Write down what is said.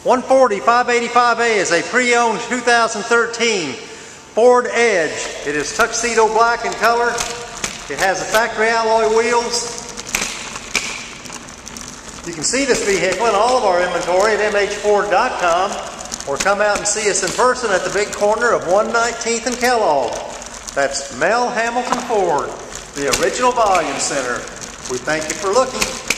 140 585A is a pre-owned 2013 Ford Edge. It is tuxedo black in color. It has the factory alloy wheels. You can see this vehicle in all of our inventory at mhford.com, or come out and see us in person at the big corner of 119th and Kellogg. That's Mel Hamilton Ford, the original volume center. We thank you for looking.